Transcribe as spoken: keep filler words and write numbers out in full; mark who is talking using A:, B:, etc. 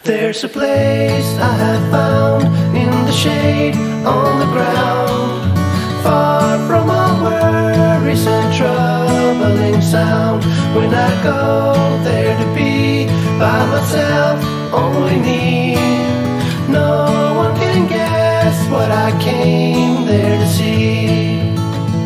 A: There's a place I have found in the shade on the ground, far from all worries and troubling sound. When I go there to be by myself, only me.